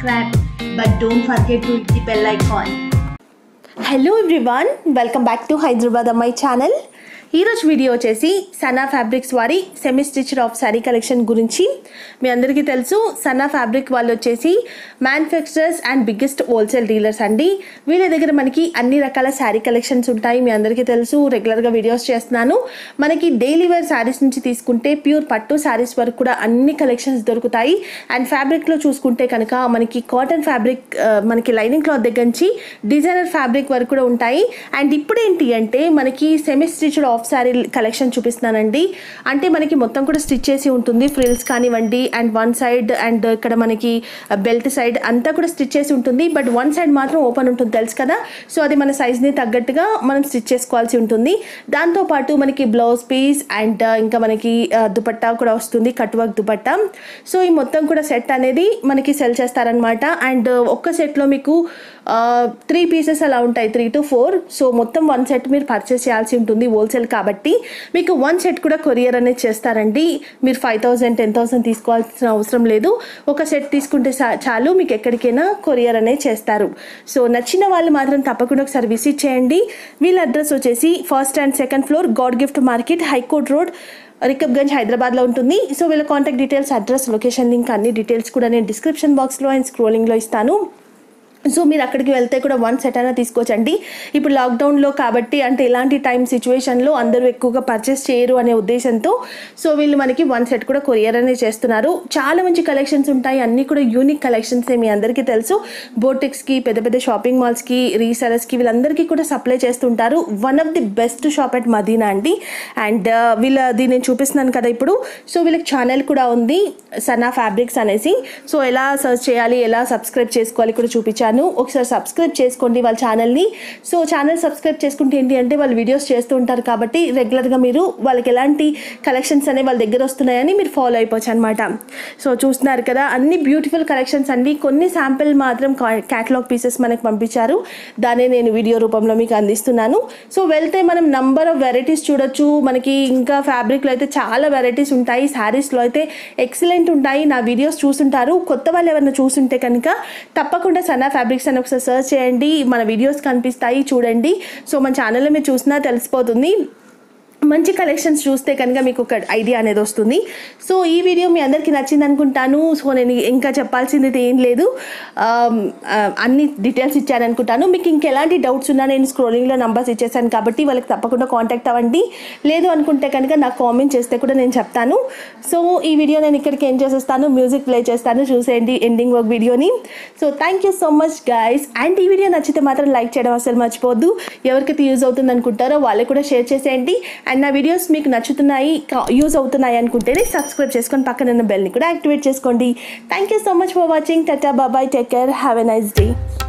subscribe, but don't forget to hit the bell icon. Hello everyone, welcome back to Hyderabad Ammai channel. ఈ రోజు video వచ్చేసి Sana fabrics వారి semi stitched of sari collection గురించి. మీ అందరికీ తెలుసు సనా ఫ్యాబ్రిక్ వాళ్ళు వచ్చేసి manufacturers and biggest wholesale dealers అండి. వీళ్ళ దగ్గర మనకి అన్ని రకాల శారీ కలెక్షన్స్ ఉంటాయి. మీ అందరికీ తెలుసు, రెగ్యులర్గా వీడియోస్ చేస్తున్నాను. మనకి డైలీ వేర్ శారీస్ నుంచి తీసుకుంటే ప్యూర్ పట్టు శారీస్ వరకు కూడా అన్ని కలెక్షన్స్ దొరుకుతాయి. అండ్ ఫ్యాబ్రిక్లో చూసుకుంటే కనుక మనకి కాటన్ ఫ్యాబ్రిక్, మనకి లైనింగ్ క్లాత్ దగ్గర నుంచి డిజైనర్ ఫ్యాబ్రిక్ వరకు కూడా ఉంటాయి. అండ్ ఇప్పుడు ఏంటి అంటే మనకి semi stitched of sari collection చూపిస్తున్నానండి. అంటే మనకి మొత్తం కూడా స్టిచ్ చేసి ఉంటుంది, ఫ్రిల్స్ కానివ్వండి అండ్ వన్ సైడ్ అండ్ ఇక్కడ మనకి బెల్ట్ సైడ్ అంతా కూడా స్టిచ్ చేసి ఉంటుంది. బట్ వన్ సైడ్ మాత్రం ఓపెన్ ఉంటుంది, తెలుసు కదా. సో అది మన సైజ్ని తగ్గట్టుగా మనం స్టిచ్ చేసుకోవాల్సి ఉంటుంది. దాంతోపాటు మనకి బ్లౌజ్ పీస్ అండ్ ఇంకా మనకి దుపట్టా కూడా వస్తుంది, కట్ వర్క్ దుపట్టా. సో ఈ మొత్తం కూడా సెట్ అనేది మనకి సెల్ చేస్తారనమాట. అండ్ ఒక్క సెట్లో మీకు 3 పీసెస్ అలా ఉంటాయి, 3 to 4. సో మొత్తం 1 సెట్ మీరు పర్చేస్ చేయాల్సి ఉంటుంది హోల్సేల్ కాబట్టి. మీకు 1 సెట్ కూడా కొరియర్ అనేది చేస్తారండి. మీరు 5,000 10,000 తీసుకోవాల్సిన అవసరం లేదు. ఒక సెట్ తీసుకుంటే చాలు, మీకు ఎక్కడికైనా కొరియర్ అనేది చేస్తారు. సో నచ్చిన వాళ్ళు మాత్రం తప్పకుండా ఒకసారి విజిట్ చేయండి. వీళ్ళ అడ్రస్ వచ్చేసి 1st and 2nd floor God gift market, high court road, Rikab Ganj, హైదరాబాద్లో ఉంటుంది. సో వీళ్ళ contact details, address, location link అన్ని డీటెయిల్స్ కూడా నేను డిస్క్రిప్షన్ బాక్స్లో అండ్ స్క్రోలింగ్లో ఇస్తాను. సో మీరు అక్కడికి వెళ్తే కూడా 1 సెట్ అయినా తీసుకోవచ్చండి. ఇప్పుడు లాక్డౌన్లో కాబట్టి, అంటే ఇలాంటి టైం సిచ్యువేషన్లో అందరూ ఎక్కువగా పర్చేస్ చేయరు అనే ఉద్దేశంతో సో వీళ్ళు మనకి 1 సెట్ కూడా కొరియర్ అనేది చేస్తున్నారు. చాలా మంచి కలెక్షన్స్ ఉంటాయి, అన్నీ కూడా యూనిక్ కలెక్షన్స్. మీ అందరికీ తెలుసు, బోటిక్స్కి, పెద్ద పెద్ద షాపింగ్ మాల్స్కి, రీసెలర్స్కి వీళ్ళందరికీ కూడా సప్లై చేస్తుంటారు. One of the best shop at Madina అండి. అండ్ వీళ్ళది నేను చూపిస్తున్నాను కదా ఇప్పుడు. సో వీళ్ళకి ఛానల్ కూడా ఉంది, సనా ఫ్యాబ్రిక్స్ అనేసి. సో ఎలా సర్చ్ చేయాలి, ఎలా సబ్స్క్రైబ్ చేసుకోవాలి కూడా చూపించాను. ఒకసారి సబ్స్క్రైబ్ చేసుకోండి వాళ్ళ ఛానల్ని. సో ఛానల్ సబ్స్క్రైబ్ చేసుకుంటే ఏంటి అంటే వాళ్ళు వీడియోస్ చేస్తూ ఉంటారు కాబట్టి రెగ్యులర్గా మీరు వాళ్ళకి ఎలాంటి కలెక్షన్స్ అనేవి వాళ్ళ దగ్గర వస్తున్నాయని మీరు ఫాలో అయిపోవచ్చు అనమాట. సో చూస్తున్నారు కదా, అన్ని బ్యూటిఫుల్ కలెక్షన్స్ అండి. కొన్ని శాంపిల్ మాత్రం క్యాటలాగ్ పీసెస్ మనకు పంపించారు, దాన్ని నేను వీడియో రూపంలో మీకు అందిస్తున్నాను. సో వెళ్తే మనం నంబర్ ఆఫ్ వెరైటీస్ చూడొచ్చు. మనకి ఇంకా ఫ్యాబ్రిక్లో అయితే చాలా వెరైటీస్ ఉంటాయి, శారీస్లో అయితే ఎక్సలెంట్ ఉంటాయి. నా వీడియోస్ చూస్తుంటారు, కొత్త వాళ్ళు ఎవరైనా చూస్తుంటే కనుక తప్పకుండా సనా ఫ్యాబ్రిక్స్ అని ఒకసారి సర్చ్ చేయండి, మన వీడియోస్ కనిపిస్తాయి, చూడండి. సో మన ఛానల్లో మీరు చూసినా తెలిసిపోతుంది. మంచి కలెక్షన్స్ చూస్తే కనుక మీకు ఒక ఐడియా అనేది వస్తుంది. సో ఈ వీడియో మీ అందరికీ నచ్చింది అనుకుంటాను. సో నేను ఇంకా చెప్పాల్సింది ఏం లేదు, అన్ని డీటెయిల్స్ ఇచ్చాను అనుకుంటాను. మీకు ఇంకెలాంటి డౌట్స్ ఉన్నా నేను స్క్రోలింగ్లో నంబర్స్ ఇచ్చేసాను కాబట్టి వాళ్ళకి తప్పకుండా కాంటాక్ట్ అవ్వండి. లేదు అనుకుంటే కనుక నాకు కామెంట్ చేస్తే కూడా నేను చెప్తాను. సో ఈ వీడియో నేను ఇక్కడికి ఏం చేసేస్తాను, మ్యూజిక్ ప్లే చేస్తాను, చూసేయండి ఎండింగ్ వర్క్ వీడియోని. So thank you so much guys. And ఈ వీడియో నచ్చితే మాత్రం లైక్ చేయడం అసలు మర్చిపోద్దు. ఎవరికైతే యూజ్ అవుతుంది అనుకుంటారో వాళ్ళకి కూడా షేర్ చేసేయండి. అండ్ నా వీడియోస్ మీకు నచ్చుతున్నాయి, యూజ్ అవుతున్నాయి అనుకుంటేనే సబ్స్క్రైబ్ చేసుకొని పక్కన ఉన్న బెల్ని కూడా యాక్టివేట్ చేసుకోండి. Thank you so much for watching. Tata, bye, take care, have a nice day.